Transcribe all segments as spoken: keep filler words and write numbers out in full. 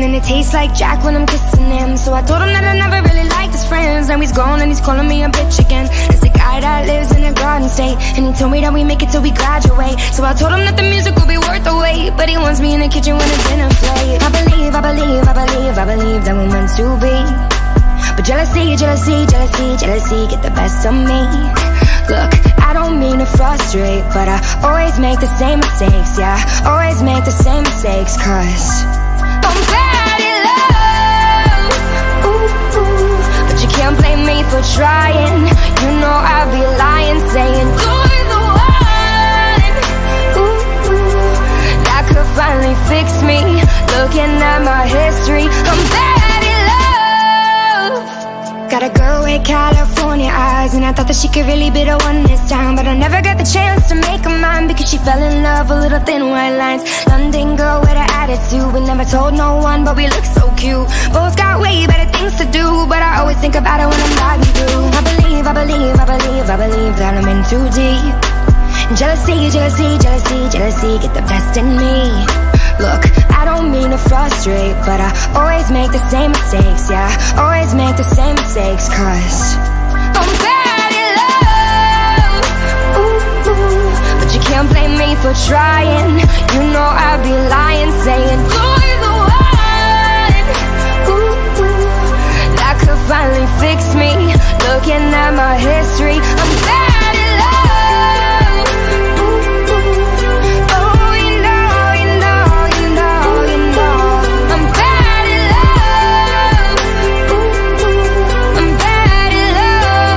and it tastes like Jack when I'm kissing him. So I told him that I never really liked his friends. Now he's gone and he's calling me a bitch again. It's the guy that lives in a garden state, and he told me that we make it till we graduate. So I told him that the music will be worth the wait, but he wants me in the kitchen when it's dinner plate. I believe, I believe, I believe, I believe that we're meant to be, but jealousy, jealousy, jealousy, jealousy get the best of me. Look, I don't mean to frustrate, but I always make the same mistakes, yeah, always make the same mistakes, cause I'm bad at love, ooh, ooh. But you can't blame me for trying. You know I'd be lying, saying you're the one, ooh, ooh. That could finally fix me. Looking at my history, I'm bad at love. Got a girl with California eyes, and I thought that she could really be the one this time, but I never got the chance to make her mine, because she fell in love with little thin white lines. London girl with an attitude, we never told no one, but we look so cute. Both got way better things to do, but I always think about it when I'm driving through. I believe, I believe, I believe, I believe that I'm in too deep. Jealousy, jealousy, jealousy, jealousy get the best in me. Look, I don't mean to frustrate, but I always make the same mistakes, yeah, always make the same mistakes, cause I'm bad at love, ooh, ooh. But you can't blame me for trying. You know I'd be lying, saying you're the one, ooh, ooh. That could finally fix me. Looking at my history, I'm bad at love, ooh, ooh. Oh, you know, you know, you know, you know I'm bad at love, ooh, ooh. I'm bad at love,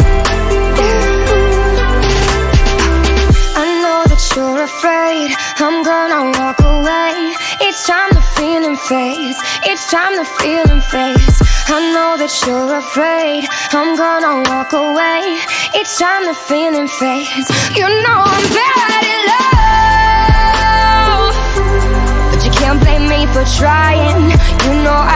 yeah. I know that you're afraid I'm gonna walk away. It's time the feeling fades, it's time the feeling fades. I know that you're afraid I'm gonna walk away. It's time the feeling fades. You know I'm bad at love, but you can't blame me for trying. You know I